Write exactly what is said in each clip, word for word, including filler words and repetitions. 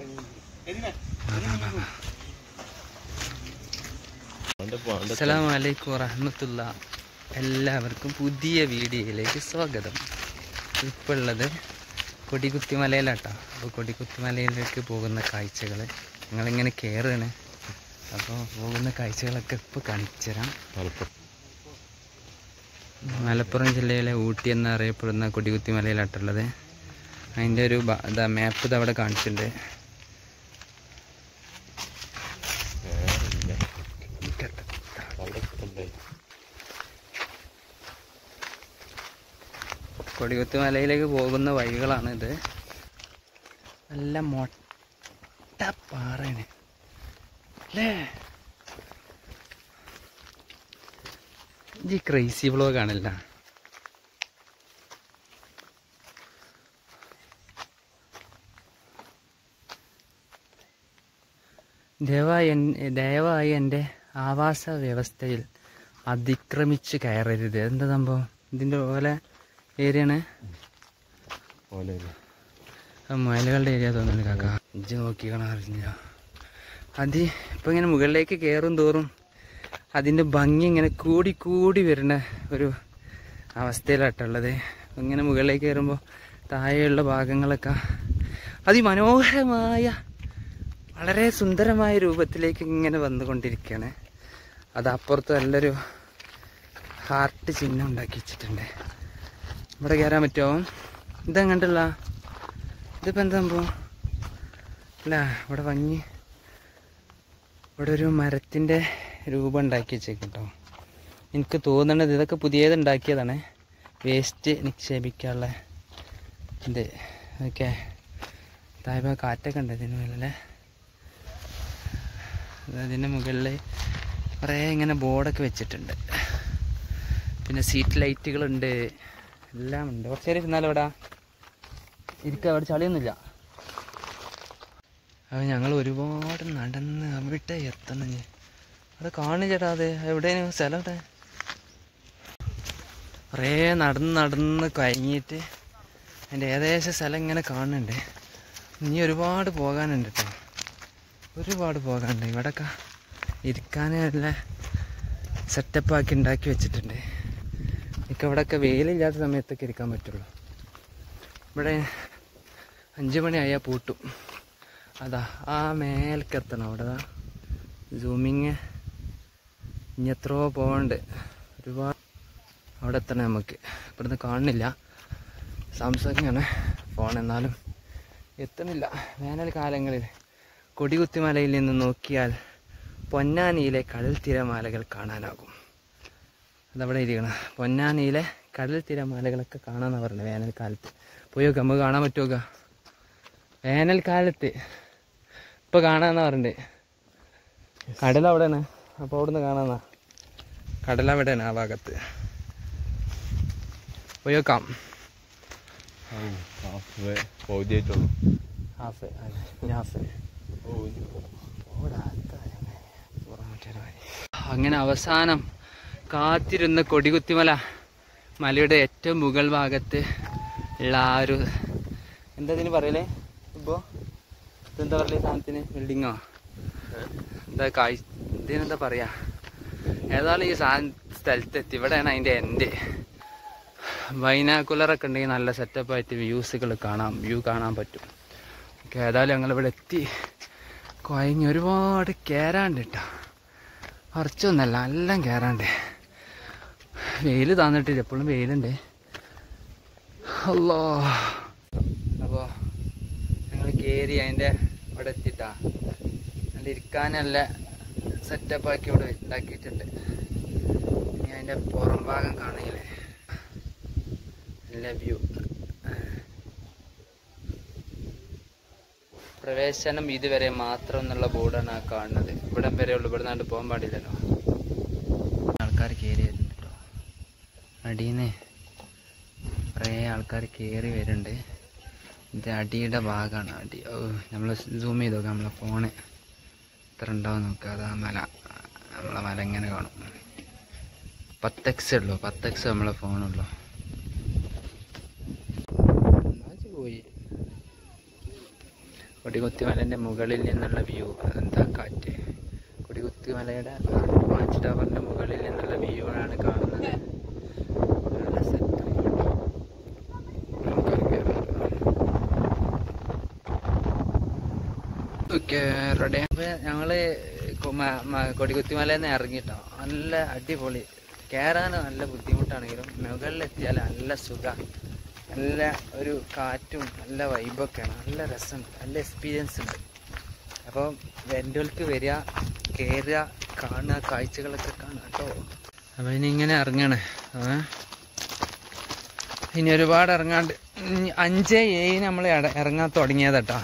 അസ്സലാമു അലൈക്കും വറഹ്മത്തുള്ളാഹി. എല്ലാവർക്കും പുതിയ വീഡിയോയിലേക്ക് സ്വാഗതം. ഇപ്പോൾ ഉള്ളത് കൊടികുത്തിമലയിലാട്ടോ. അപ്പോൾ കൊടികുത്തിമലയിലേക്ക് പോകുന്ന കാഴ്ചകൾ ഞങ്ങളിങ്ങനെ കയറുകയാണ്. അപ്പോൾ പോകുന്ന കാഴ്ചകളൊക്കെ ഇപ്പോൾ കാണിച്ചു തരാം. മലപ്പുറം ജില്ലയിലെ ഊട്ടി എന്നറിയപ്പെടുന്ന കൊടികുത്തിമലയിലാട്ടുള്ളത്. അതിൻ്റെ ഒരു ഇതാ മാപ്പ് ഇത് അവിടെ കാണിച്ചിട്ടുണ്ട്. കൊടികുത്തിമലയിലേക്ക് പോകുന്ന വഴികളാണിത്. നല്ല മൊട്ട പാറയാണ് അല്ലേ? ഈ ക്രൈസി വ്ളോഗ് ആണല്ല. ദയവായി ദയവായി എൻ്റെ ആവാസ വ്യവസ്ഥയിൽ അതിക്രമിച്ച് കയറരുത്. എന്താ സംഭവം? ഇതിൻ്റെ പോലെ ഏരിയയാണ്, മലകളുടെ ഏരിയ തോന്നുന്നു കാക്ക. ഇഞ്ച് നോക്കിക്കണം അറിഞ്ഞ അത് ഇപ്പം ഇങ്ങനെ മുകളിലേക്ക് കയറും തോറും അതിൻ്റെ ഭംഗി ഇങ്ങനെ കൂടി കൂടി വരുന്ന ഒരു അവസ്ഥയിലാട്ടുള്ളത്. ഇങ്ങനെ മുകളിലേക്ക് കയറുമ്പോൾ താഴെയുള്ള ഭാഗങ്ങളൊക്കെ അതിമനോഹരമായ വളരെ സുന്ദരമായ രൂപത്തിലേക്ക് ഇങ്ങനെ വന്നുകൊണ്ടിരിക്കുകയാണ്. അത് അപ്പുറത്ത് നല്ലൊരു ഹാർട്ട് ചിഹ്നം ഉണ്ടാക്കി വെച്ചിട്ടുണ്ട്. ഇവിടെ കയറാൻ പറ്റുമോ? ഇതെങ്ങോട്ടല്ല, ഇതിപ്പോൾ എന്താ സംഭവം അല്ല. ഇവിടെ ഭംഗി, ഇവിടെ ഒരു മരത്തിൻ്റെ രൂപം ഉണ്ടാക്കി വെച്ചേക്കട്ടോ. എനിക്ക് തോന്നണത് ഇതൊക്കെ പുതിയത് ഉണ്ടാക്കിയതാണ്. വേസ്റ്റ് നിക്ഷേപിക്കാനുള്ള ഇത് ഓക്കെ. താഴെ കാറ്റൊക്കെ ഉണ്ട് ഇതിന് മേലല്ലേ. അതിൻ്റെ മുകളിൽ കുറേ ഇങ്ങനെ ബോർഡൊക്കെ വെച്ചിട്ടുണ്ട്. പിന്നെ സീറ്റ് ലൈറ്റുകളുണ്ട്, എല്ലാം ഉണ്ട്. കുറച്ച് നേരം ഇരുന്നാലും ഇവിടെ ഇരിക്കുക, അവിടെ ചളിയൊന്നുമില്ല. അത് ഞങ്ങൾ ഒരുപാട് നടന്ന് അവിടെ എത്തണം. അവിടെ കാണു ചേട്ടാ, അത് എവിടെയാണ് സ്ഥലം? അവിടെ കുറേ നടന്ന് നടന്ന് കഴിഞ്ഞിട്ട് അതിൻ്റെ ഏകദേശം സ്ഥലം ഇങ്ങനെ കാണുന്നുണ്ട്. ഇനി ഒരുപാട് പോകാനുണ്ട് കേട്ടോ, ഒരുപാട് പോകാനുണ്ട്. ഇവിടെയൊക്കെ ഇരിക്കാൻ നല്ല സെറ്റപ്പാക്കി ഉണ്ടാക്കി വെച്ചിട്ടുണ്ട്. എനിക്ക് ഇവിടെയൊക്കെ വെയിലില്ലാത്ത സമയത്തൊക്കെ ഇരിക്കാൻ പറ്റുള്ളൂ. ഇവിടെ അഞ്ച് മണിയായാൽ പൂട്ടും. അതാ ആ മേലേക്ക് എത്തണം. അവിടെ സൂമിങ് ഇനി എത്രയോ പോകണ്ട്, ഒരുപാട്. അവിടെ എത്തണം നമുക്ക്. ഇവിടുന്ന് കാണുന്നില്ല, സാംസങ് ആണ് ഫോൺ, എന്നാലും എത്തണില്ല. വേനൽക്കാലങ്ങളിൽ കൊടികുത്തിമലയിൽ നിന്ന് നോക്കിയാൽ പൊന്നാനിയിലെ കടൽ തിരമാലകൾ കാണാനാകും. അതവിടെ ഇരിക്കണം. പൊന്നാനിയിലെ കടൽ തിരമാലകളൊക്കെ കാണാമെന്നാണ് പറയുന്നത് വേനൽക്കാലത്ത്. പോയി നോക്കാം, നമുക്ക് കാണാൻ പറ്റുമോ? വേനൽക്കാലത്ത് ഇപ്പോൾ കാണാമെന്നാണ് പറയുന്നത്. കടലവിടെയാണ്, അപ്പോൾ അവിടെ നിന്ന് കാണാമെന്നാ. കടലവിടെയാണ്, ആ ഭാഗത്ത്. പോയി നോക്കാം. അങ്ങനെ അവസാനം കാത്തിരുന്ന കൊടികുത്തിമല മലയുടെ ഏറ്റവും മുകൾ ഭാഗത്ത് ഉള്ള ആ ഒരു എന്താ ഇതിന് പറയലേ ഇപ്പോൾ ഇതെന്താ പറയലേ സാധനത്തിന്? ബിൽഡിങ്ങോ എന്താ കായ് ഇതിനെന്താ പറയാ? ഏതായാലും ഈ സാധന സ്ഥലത്തെത്തി. ഇവിടെയാണ് അതിൻ്റെ എൻഡ്. ബൈനാക്കുലറൊക്കെ ഉണ്ടെങ്കിൽ നല്ല സെറ്റപ്പായിട്ട് വ്യൂസുകൾ കാണാം, വ്യൂ കാണാൻ പറ്റും. ഓക്കെ, ഏതായാലും ഞങ്ങളിവിടെ എത്തി. കുഴഞ്ഞ് ഒരുപാട് കയറാണ്ട് കേട്ടോ, കുറച്ചൊന്നല്ല, എല്ലാം കയറാണ്ട്. വെയിൽ താന്നിട്ടില്ല, എപ്പോഴും വെയിലുണ്ട്. അല്ലോ, അപ്പോൾ ഞങ്ങൾ കയറി അതിൻ്റെ ഇവിടെ എത്തിയിട്ടാ. നല്ല ഇരിക്കാൻ നല്ല സെറ്റപ്പാക്കി ഇവിടെ ഉണ്ടാക്കിയിട്ടുണ്ട്. ഇനി അതിൻ്റെ പുറം ഭാഗം കാണില്ലേ, നല്ല വ്യൂ. പ്രവേശനം ഇതുവരെ മാത്രം എന്നുള്ള ബോർഡാണ് ആ കാണുന്നത്. ഇവിടെ വരെ ഉള്ളു, ഇവിടെ നിന്നാണ്ട് പോകാൻ പാടില്ലല്ലോ. ആൾക്കാർ കയറി വരുന്നുണ്ട് കേട്ടോ, അടിയിൽ നിന്ന് കുറേ ആൾക്കാർ കയറി വരുന്നുണ്ട്. ഇത് അടിയുടെ ഭാഗമാണ്. അടി ഓ നമ്മൾ സൂം ചെയ്ത് നോക്കാം, നമ്മളെ ഫോണ് എത്ര ഉണ്ടാവും നോക്കുക. അതാ മല, നമ്മളെ മല ഇങ്ങനെ കാണും. പത്തെക്സ് ഉള്ളൂ, പത്തെക്സ് നമ്മളെ ഫോണുള്ളൂ. പോയി കൊടികുത്തിമലൻ്റെ മുകളിൽ നിന്നുള്ള വ്യൂ. അതെന്താ കാറ്റ്. കൊടികുത്തിമലയുടെ വാച്ച് ടവറിൻ്റെ മുകളിൽ നിന്നുള്ള വ്യൂ ആണ് കാണുന്നത്. നല്ല സെറ്റ്. Okay ready. അപ്പോൾ ഞങ്ങൾ കൊടികുത്തിമലയിൽ നിന്ന് ഇറങ്ങിയിട്ടോ. നല്ല അടിപൊളി. കയറാൻ നല്ല ബുദ്ധിമുട്ടാണെങ്കിലും മുകളിലെത്തിയാൽ നല്ല സുഖമാണ്. നല്ല ഒരു കാറ്റും നല്ല വൈബൊക്കെയാണ്. നല്ല രസമുണ്ട്. നല്ല എക്സ്പീരിയൻസ് ഉണ്ട്. അപ്പോൾ വെൻ്റോൾക്ക് വരിക, കയറുക, കാണുക, കാഴ്ചകളൊക്കെ കാണുക കേട്ടോ. അപ്പോൾ ഇനി ഇങ്ങനെ ഇറങ്ങണേ. ഇനി ഒരുപാട് ഇറങ്ങാണ്ട് അഞ്ച് ഏഴിന് നമ്മൾ ഇറങ്ങാൻ തുടങ്ങിയത് കേട്ടോ.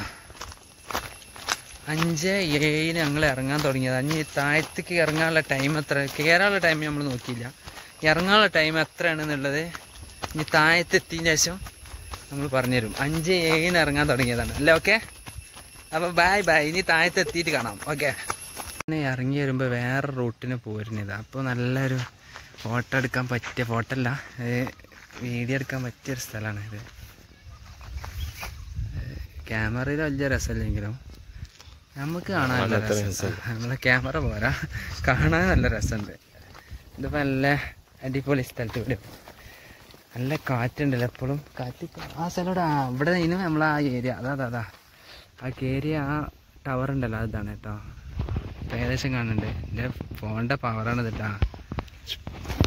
അഞ്ച് ഏഴിന് ഞങ്ങൾ ഇറങ്ങാൻ തുടങ്ങിയത്. അഞ്ച് താഴത്തേക്ക് ഇറങ്ങാനുള്ള ടൈം എത്ര, കയറാനുള്ള ടൈം നമ്മൾ നോക്കിയില്ല. ഇറങ്ങാനുള്ള ടൈം എത്രയാണെന്നുള്ളത് ഇനി താഴത്തെത്തിയതിന് ശേഷം നമ്മൾ പറഞ്ഞുതരും. അഞ്ച് ഏഴിന് ഇറങ്ങാൻ തുടങ്ങിയതാണ് അല്ലേ? ഓക്കെ, അപ്പോൾ ബായ് ബായ്. ഇനി താഴത്തെത്തിയിട്ട് കാണാം. ഓക്കെ. ഇറങ്ങി വരുമ്പോൾ വേറെ റൂട്ടിന് പോരുന്നത്. അപ്പോൾ നല്ലൊരു ഫോട്ടോ എടുക്കാൻ പറ്റിയ, ഫോട്ടോ അല്ല വീഡിയോ എടുക്കാൻ പറ്റിയൊരു സ്ഥലമാണ് ഇത്. ക്യാമറയിൽ വലിയ രസമില്ലെങ്കിലും നമുക്ക് കാണാൻ നല്ല രസം. നമ്മളെ ക്യാമറ പോരാ, കാണാൻ നല്ല രസമുണ്ട്. ഇതിപ്പോൾ നല്ല അടിപൊളി സ്ഥലത്ത് വരും. നല്ല കാറ്റുണ്ടല്ലോ എപ്പോഴും. കാറ്റ് ആ സ്ഥലം ഇവിടെ ഇനി നമ്മൾ ആ ഏരിയ അതാ അതാ അതാ ആ ഏരിയ, ആ ടവർ ഉണ്ടല്ലോ അതാണ് കേട്ടോ. ഏകദേശം കാണുന്നുണ്ട്. എൻ്റെ ഫോണിൻ്റെ പവറാണ് കേട്ടോ.